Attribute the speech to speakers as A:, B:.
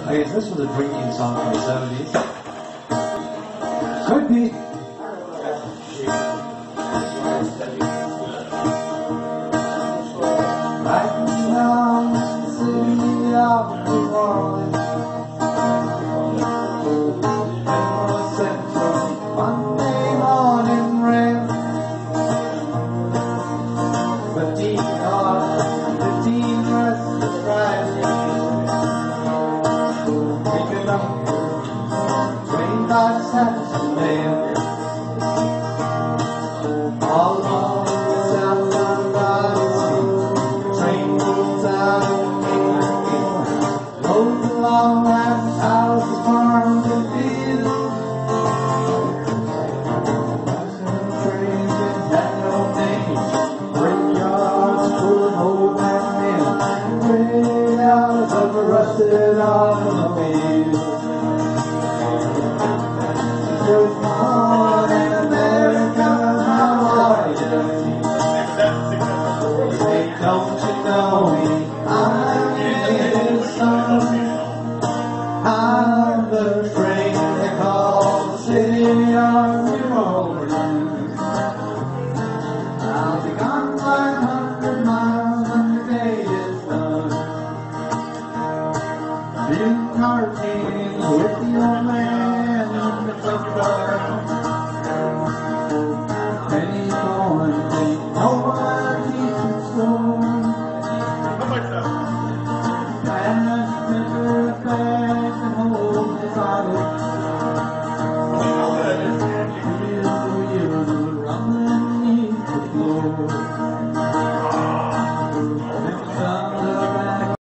A: I guess this was a drinking song from the 70s. Could be. Right now, city of New Orleans, Emerald Central, Monday morning rain. 15 cars, 15 restless Fridays. Picking up train by Saturday. All along the southbound Valley, the train moves out of Kentucky, rolls along past houses, farms, and fields. Trains that had no name, graveyards full of old black men, gray hours of rusted automobiles. Good morning, America, how are you? Hey, don't you know I'm in sun? I'm the train they call the city of New Orleans. I'll be gone 500 miles when the day is done. Been carting with the old man in the truck.